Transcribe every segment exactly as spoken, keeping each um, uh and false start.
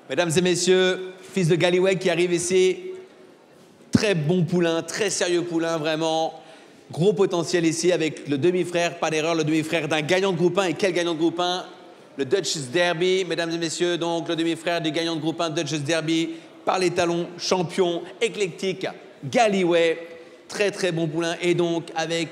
Mesdames et messieurs, fils de Gallyway qui arrive ici. Très bon poulain, très sérieux poulain, vraiment. Gros potentiel ici avec le demi-frère, pas d'erreur, le demi-frère d'un gagnant de groupe un. Et quel gagnant de groupe un? Le Duchess Derby, mesdames et messieurs, donc le demi-frère du gagnant de groupe un, Duchess Derby, par les talons, champion, éclectique, Gallyway. Très très bon poulain. Et donc avec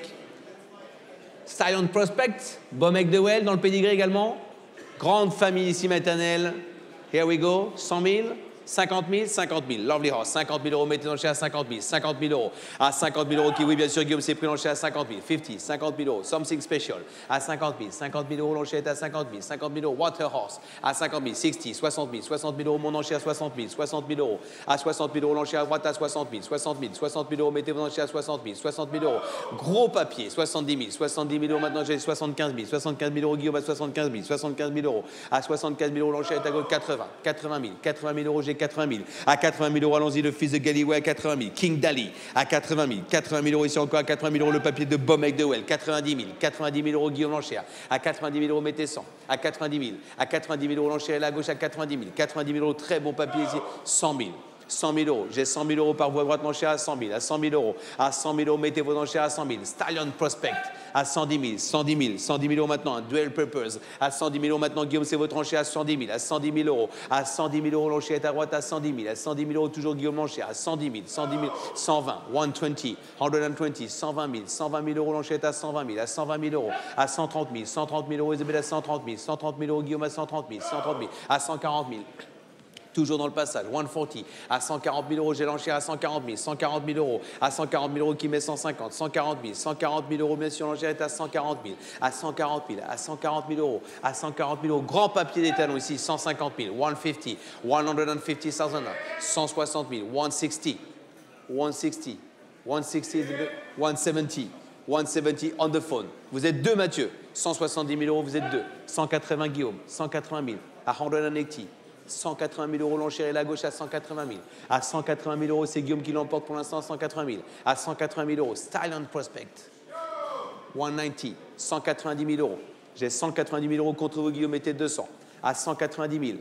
Stallion Prospect, Beau McDowell dans le pédigré également. Grande famille ici maternelle. Here we go, cent mille, cinquante mille, cinquante mille. Lovely Horse, cinquante mille euros, mettez l'enchère à cinquante mille, cinquante mille euros. À cinquante mille euros, qui oui, bien sûr, Guillaume s'est pris l'enchère à cinquante mille, cinquante, cinquante mille euros. Something Special, à cinquante mille, cinquante mille euros, l'enchère est à cinquante mille, cinquante mille euros. Water Horse, à cinquante mille, soixante, soixante mille, soixante mille euros, mon enchère à soixante mille, soixante mille euros. À soixante mille euros, l'enchère à droite à soixante mille, soixante mille, soixante mille euros, mettez vos enchères à soixante mille, soixante mille euros. Gros papier, soixante-dix mille, soixante-dix mille euros, maintenant j'ai soixante-quinze mille, soixante-quinze mille euros, Guillaume à soixante-quinze mille, soixante-quinze mille euros. À soixante-quinze mille euros, l'enchère est à gauche, quatre-vingts, quatre-vingt mille, quatre-vingt mille euros, j'ai quatre-vingt mille. À quatre-vingt mille euros, allons-y, le fils de Gallyway à quatre-vingt mille. King Dali à quatre-vingt mille. quatre-vingt mille euros ici encore à quatre-vingt mille euros, le papier de Beau McDowell. quatre-vingt-dix mille. quatre-vingt-dix mille euros, Guillaume l'enchère. À quatre-vingt-dix mille euros, mettez cent. À quatre-vingt-dix mille. À quatre-vingt-dix mille euros, l'enchère est là à gauche à quatre-vingt-dix mille. quatre-vingt-dix mille euros, très bon papier ici. cent mille. cent mille euros. J'ai cent mille euros par voie droite, l'enchère à cent mille. À cent mille euros. À cent mille euros, mettez vos enchères à cent mille. Stallion Prospect à cent dix mille. cent dix mille. cent dix mille euros maintenant. Un Dual Purpose. À cent dix mille euros maintenant, Guillaume, c'est votre enchère à cent dix mille. À cent dix mille euros. À cent dix mille euros, l'enchère est à droite à cent dix mille. À cent dix mille euros, toujours Guillaume l'enchère. À cent dix mille. cent dix mille. cent vingt. cent vingt. cent vingt. cent vingt mille. cent vingt mille euros, l'enchère est à cent vingt mille. À cent vingt mille euros. À cent trente mille. cent trente mille euros, Isabelle à cent trente mille. cent trente mille euros, Guillaume à cent trente mille. cent trente mille. À cent quarante mille. Toujours dans le passage, cent quarante, à cent quarante mille euros, j'ai l'enchère à cent quarante mille, cent quarante mille euros, à cent quarante mille euros qui met cent cinquante, cent quarante mille, cent quarante mille euros, bien sûr, l'enchère est à cent quarante mille, à cent quarante mille, à cent quarante mille euros, à cent quarante mille euros, grand papier des talons ici, cent cinquante mille, cent cinquante, cent cinquante mille, cent soixante mille, cent soixante, cent soixante, cent soixante, cent soixante, cent soixante on the phone. Vous êtes deux, Mathieu. cent soixante-dix mille euros, vous êtes deux. cent quatre-vingts, Guillaume. cent quatre-vingt mille, à cent quatre-vingts. cent quatre-vingt mille euros, l'enchère est la gauche à cent quatre-vingt mille. À cent quatre-vingt mille euros, c'est Guillaume qui l'emporte pour l'instant à cent quatre-vingt mille. À cent quatre-vingt mille euros, Stallion Prospect. cent quatre-vingt-dix. cent quatre-vingt-dix mille euros. J'ai cent quatre-vingt-dix mille euros contre vous, Guillaume, mettez deux cents. À cent quatre-vingt-dix mille.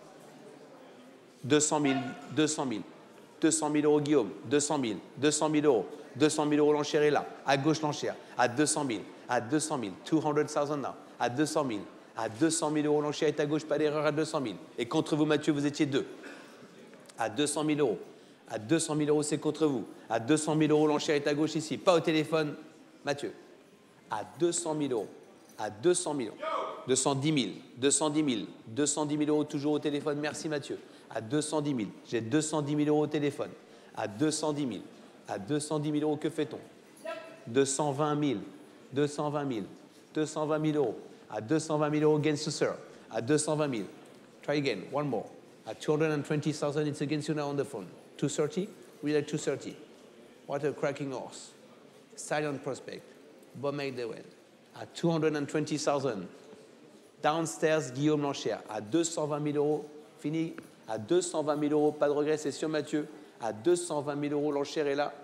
deux cent mille. deux cent mille. deux cent mille euros, Guillaume. deux cent mille. deux cent mille euros. deux cent mille euros, l'enchère est là. À gauche, l'enchère. À deux cent mille. À deux cent mille. deux cent mille now. À deux cent mille. À deux cent mille euros, l'enchère est à gauche, pas d'erreur, à deux cent mille. Et contre vous, Mathieu, vous étiez deux. À deux cent mille euros. À deux cent mille euros, c'est contre vous. À deux cent mille euros, l'enchère est à gauche ici. Pas au téléphone, Mathieu. À deux cent mille euros. À deux cent mille euros. deux cent dix mille. deux cent dix mille. deux cent dix mille euros, toujours au téléphone. Merci, Mathieu. À deux cent dix mille. J'ai deux cent dix mille euros au téléphone. À deux cent dix mille. À deux cent dix mille euros, que fait-on? deux cent vingt mille. deux cent vingt mille. deux cent vingt mille euros. À deux cent vingt mille euros against you, sir. À deux cent vingt mille. Try again. One more. At two hundred twenty thousand, it's against you now on the phone. two thirty? We like two thirty. What a cracking horse. Stallion Prospect. Beau McDowell. At two hundred twenty thousand. Downstairs, Guillaume l'enchère. À deux cent vingt mille euros. Fini. À deux cent vingt mille euros. Pas de regret, c'est sûr, Mathieu. À deux cent vingt mille euros, l'enchère est là.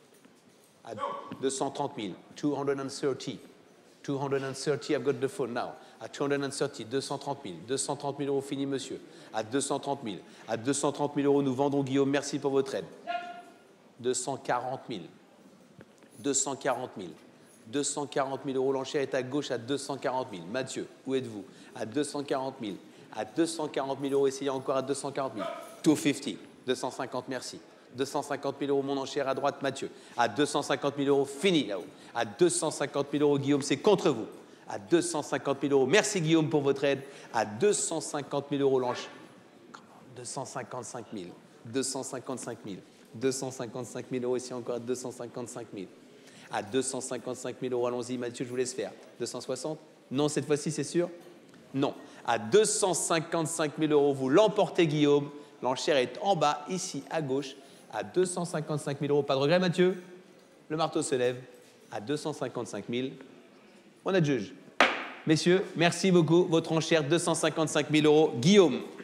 À deux cent trente mille. two hundred thirty. two hundred thirty, I've got the phone now. À two hundred thirty, deux cent trente mille. deux cent trente mille euros, fini, monsieur. À deux cent trente mille. À deux cent trente mille euros, nous vendons, Guillaume. Merci pour votre aide. deux cent quarante mille. deux cent quarante mille. deux cent quarante mille euros, l'enchère est à gauche à deux cent quarante mille. Mathieu, où êtes-vous? À deux cent quarante mille. À deux cent quarante mille euros, essayez encore à deux cent quarante mille. two fifty. deux cent cinquante, merci. deux cent cinquante mille euros, mon enchère à droite, Mathieu. À deux cent cinquante mille euros, fini là-haut. À deux cent cinquante mille euros, Guillaume, c'est contre vous. À deux cent cinquante mille euros, merci Guillaume pour votre aide. À deux cent cinquante mille euros, l'enchère. deux cent cinquante-cinq mille. deux cent cinquante-cinq mille. deux cent cinquante-cinq mille euros, ici encore à deux cent cinquante-cinq mille. À deux cent cinquante-cinq mille euros, allons-y, Mathieu, je vous laisse faire. deux cent soixante? Non, cette fois-ci, c'est sûr? Non. À deux cent cinquante-cinq mille euros, vous l'emportez, Guillaume. L'enchère est en bas, ici, à gauche. À deux cent cinquante-cinq mille euros. Pas de regret, Mathieu? Le marteau se lève. À deux cent cinquante-cinq mille. On adjuge. Messieurs, merci beaucoup. Votre enchère, deux cent cinquante-cinq mille euros. Guillaume.